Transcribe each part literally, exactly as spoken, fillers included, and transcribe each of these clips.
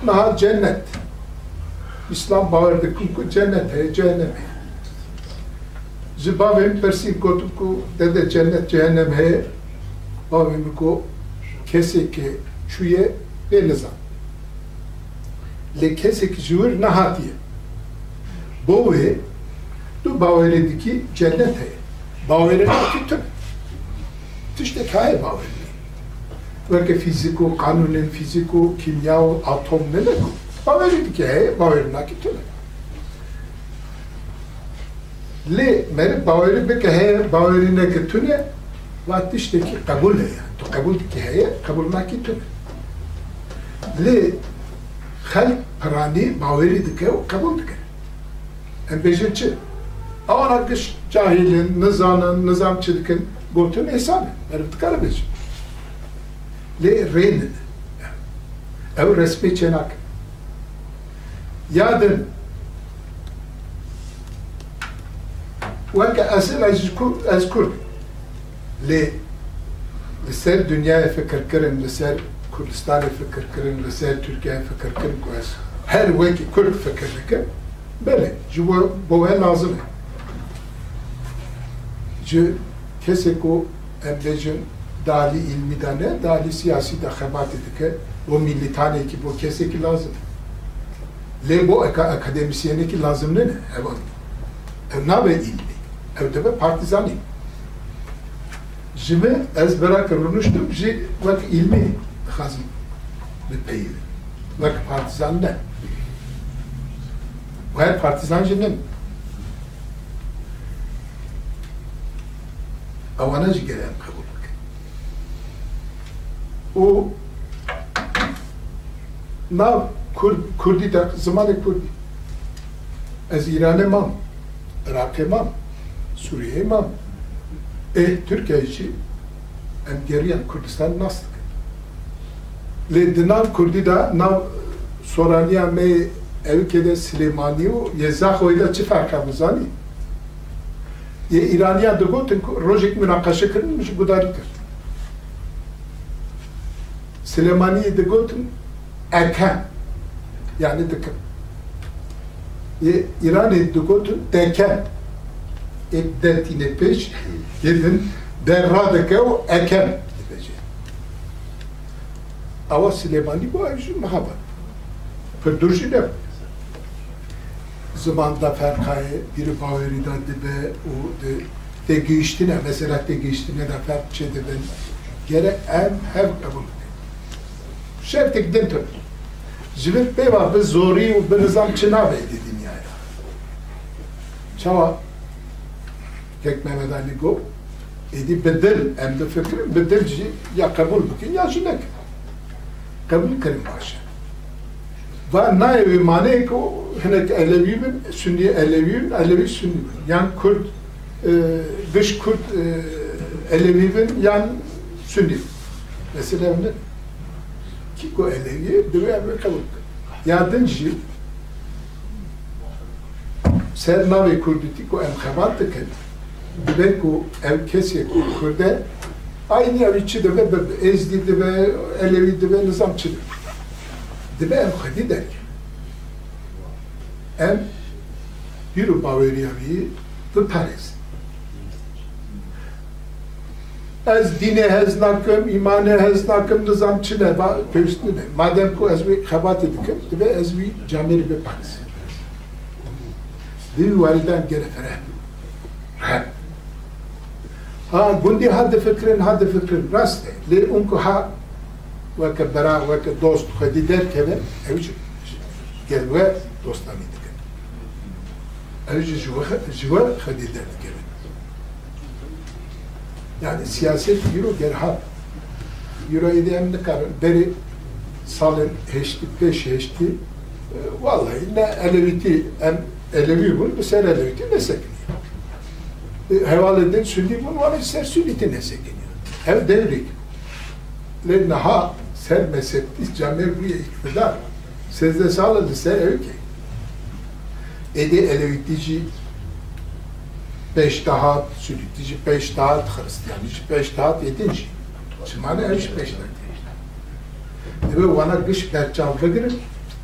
naha cennet. İslam bağırdı ku cennet he, cehennem he. Zibavim persin kotu ku dede cennet cehennem he. Bavim ku kese ke çuye ve nizam. Le kese ki jur nahatiye. Bu ve tu bağırdı cennet he. Bağırdı ki tüm. Tişte kaya bağırdı. Belki fiziko, kanunen fiziko, kimya, atom ne demek? Bağırdı ki he, bağırdı ki tüm. Le, mere bağırdı ki he, bağırdı ki tüm. Ve tişte ki kabul he. Tu kabul ki he, kabul na ki tüm. Le, halk parani bağırdı ki o kabul ki. En beşinci. Ama kış cahilin, nizanın, nizamçılıkın gotun hesabı. Merhaba karabeci. Le reyn. Ev resmi çenak. Yadın. Ve asıl azkur. Le لسر dünyaya fikir kırın, لسر Kurdistan'a fikir kırın, لسر Türkiye'ye fikir kırın. Her veki Kürt fikir kırın. Böyle. Ju bu he lazım. Ju kese ko emlejin dali ilmi dane, dali siyasi da xebat edike, o militane ki bu kese ki lazım. Le bu akademisyene ki lazım ne ne? Evet. Ev nabe ilmi. Ev de partizani. Jime ez bera kırılmıştım, ji vak ilmi xazım bir peyi. Vak partizan ne? Her partizan jinin. Avana ji gelen kabul. O nav Kurdi da zamanı Kurdi. Ez İran'e mam, Irak'e mam, Suriye'ye mam. E Türkiye için em geriyen Kurdistan nasıl? Le dinan Kurdi da nav Soraniya me evkede Süleymaniyo Yezahoyla çi farka buzani. Ye İraniya da gotun rojik münakaşa kırılmış bu darıdır. Süleymaniye de gotun erken yani dıkın. Ye İran'ı da gotun deken eddetine peş yedin derradeke o erken ama Süleymani bu ayışı muhabbet. Pırdurcu ne? Zamanda ferkayı biri bağırıdan dibe o de de geçtiğine mesela de geçtiğine de ferk çede ben gere em hev kabul. Şertek dentro. Zivit beva biz zori u bir nizam çınave edi dünyaya. Çava tek Mehmet Ali go edi bedel em de fikrim bedelci ya kabul bukin ya şunek. Kabul kırım başa. Ve naevi mane ko hinek Alevi'nin Sünni Alevi'nin Alevi Sünni. Yani Kürt dış Kürt Alevi'nin yan Sünni. Mesela ne? Ki ko Alevi deve abi kabul. Yardımcı ser navi Kürdi ko em xabat ken. Deve ko ev kesi Kürde aynı aviçi deve ezdi deve Alevi deve nizamçı. Deve em xedi der. Em bir baveriyavi de Paris. Ez dine hez nakım, imane hez nakım nizamçı ne va pevstine. Madem ko ez vi xabat edikim, deve ez vi camiri be Paris. Deve validen gere ferah. Rahat. Ha gundi hadde fikrin hadde fikrin rast. Le unko ha ve ke bera ve ke dost xedi der keve evci gel ve dostami dikin. Evci juva juva xedi der keve. Yani siyaset euro gerhab. Euro edem ne kadar beri salın heşti peş heşti. Vallahi ne Aleviti em Alevi bunu bu ser Aleviti ne sekiniyor. Hevaleden Sünni bunu var ser Sünniti ne sekiniyor. Ev devrik. Le naha ser mezhepli cami buraya iktidar. Sezde sağladı ser ev ki. Ede Alevitici beş dahat, Sünnitici beş dahat, Hristiyanici beş dahat, yedinci. Çimane ev beş dahat. Ve bana kış berçavlı girin.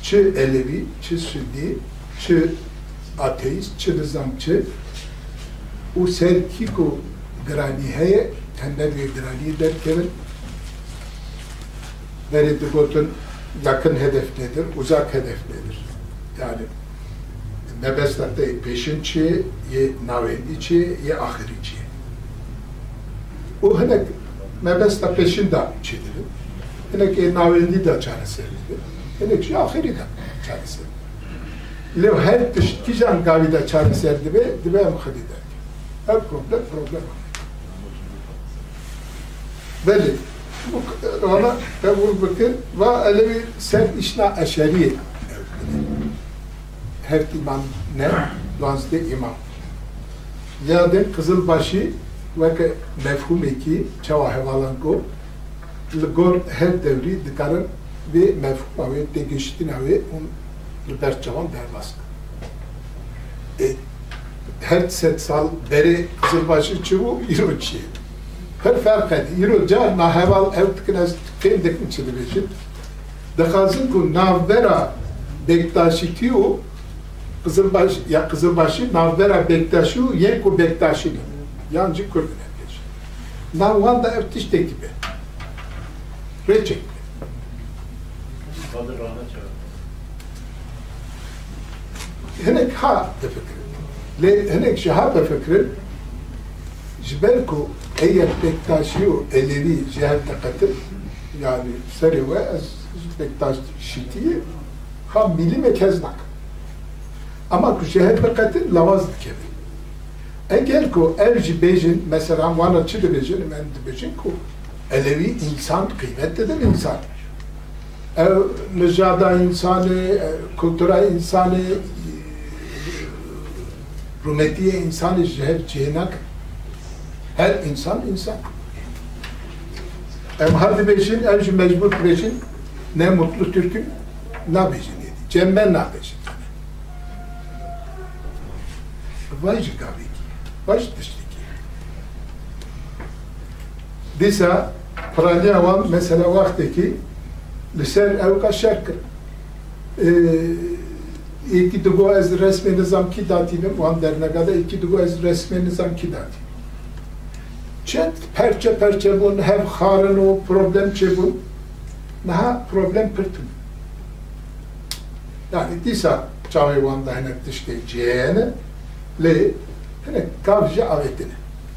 çı Elevi, çı Sünni, çı ateist, çı nizamçı o serkiko grani heye hende bir grani derkevin veridikotun yakın hedef nedir, uzak hedef nedir? Yani mebestatta peşinçi, ye navendiçi, ye ahiriçi. O henek mebesta peşinde çidir. Henek ye navendi de çaresidir. Henek şey ahiri de çaresidir. Lev her tiştican gavide çaresidir dibe, dibe mıhadidir. Her problem, problem. Belli. Bu ona kabul bakın ve elevi sen işna eşeri her imam ne? Duanzde imam. Yadın Kızılbaşı ve mefhum eki çava hevalanko Ligor her devri dikarın ve mefhum avi tegiştin avi un berçavan derbask. E, her set sal beri Kızılbaşı çuvu iroçi. Her fark edi. İroca na heval ev tıkınaz fen dekmin çili beşin. Dekazın ku navbera Bektaşi tiyo Kızılbaşı ya Kızılbaşı navbera Bektaşi yen ku Bektaşi yancı kurdun hepleş. Navvan da ertiş tekibi. Reçek. Kadir Rahmet çağırdı. Henek ha de fikri. Le henek şaha de fikri. Jibelku eğer Bektaşiyo Elevi cihette katıl yani seri ve az Bektaş şitiyi ha milim ve keznak. Ama ku cihette katıl lavaz dikebi. Eğer ku evci bejin mesela vana çiğde bejin men de bejin ku Elevi insan kıymetlidir insan. Ev necada insanı, kültüra insanı, rumetiye insanı cihet cihenak. Her insan insan. Em hardi beşin, evci mecbur beşin, ne mutlu Türk'ün, ne beşin yedi. Cemben ne beşin. Vajı gaviki, vajı dıştaki. Disa, Prali avam mesela vakteki, liser evka şarkı. İki dugo ez resmi nizam ki datinim, van dernegada iki dugo ez resmi nizam ki datim. Çet perçe perçe bun, hev xarın o problem çebun, naha problem pırtın. Yani disa çavi vanda henek dişte ceyene, le henek gavcı avetine.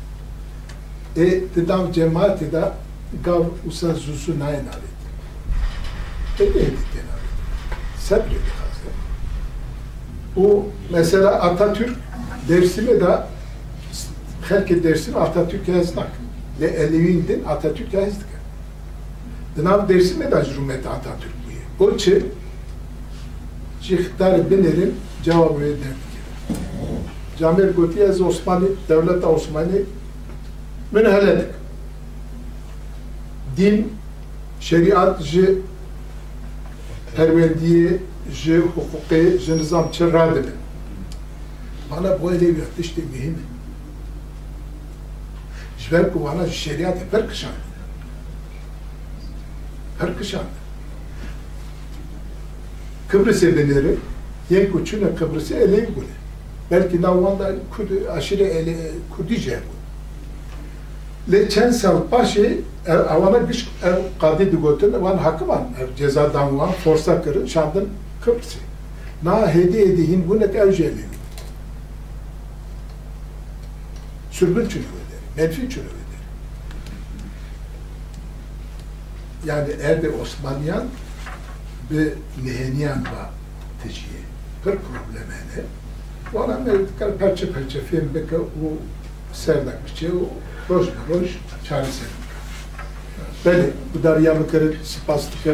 E didav cemaati da gav usa zusu nayn avet. E ne editten avet? Sabredi hazır. O mesela Atatürk dersimi de Herke dersim Atatürk yazdık. Le Elevindin Atatürk yazdık. Dınav dersime de cürumet Atatürk bu. O için cihtar bilirim cevabı ederdik. Camir Gutiyaz Osmanlı, Devlet Osmanlı münheledik. Din, şeriat, ji perverdiye, ji hukuki, ji nizam çırradı. Bana bu elevi işte mühim. Şver ku bana şeriat per kışan. Per kışan. Kıbrıs'ı bilirim. Yen kuçuna Kıbrıs'ı elevi bu. Belki navvanda aşire ele kudice bu. Le çen sal başı avana güç kadı digotun van hakkı var. Cezadan van forsa kırın şandın Kıbrıs'ı. Na hediye edihin bu ne evceli. Sürgün çünkü. Menfi çürü eder. Yani erde Osmanlıyan ve Neheniyan var teciye. Bir problemene. Ona mevdikler perçe perçe film beke o serdakçı o roş roş çaresi. Beni bu daryalı kırık spastikın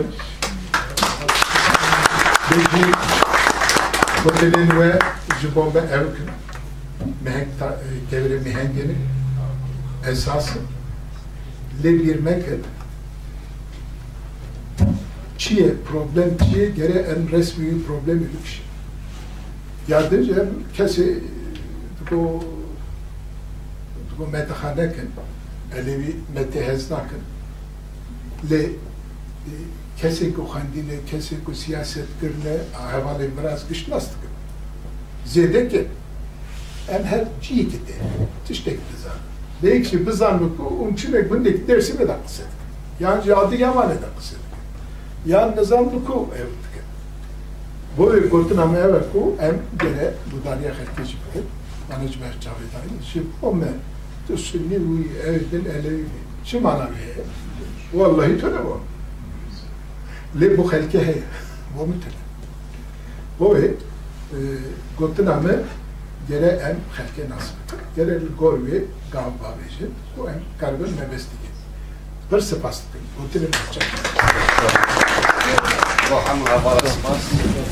Beji Kotelin ve Jibombe Evkün Mehenk Devre Mehenge'nin esası le bir meket çiye problem çiye gere en resmi problem ilişki. Yardımcı hem kesi bu bu metahaneken elevi meteheznaken le kesi ku xandine, kesi ku siyaset kirne, hevale biraz gışnastık. Zedeki, em her ciyi gitti, tiştek bizan. Deyik ki bizan ku, umçumek bundik dersime de kısadık. Yani cadı yamane de kısadık. Yani nizamlı ku evdik. Bu kurtun ama evet ku, em gene bu dariye herkes gibi. Manıcı mercavedaydı. Şimdi o me, tüsünni uy evdin elevi. Şimdi bana be, vallahi töre bu. Le bu halke he, bu mütele. Bu e, kurtun ama gene em halke nasıl? Gene gorvi gavba beji, bu em karbon mebestigi. Bir sıpastık, kurtun mercavedaydı. Rohan havalı sıpas.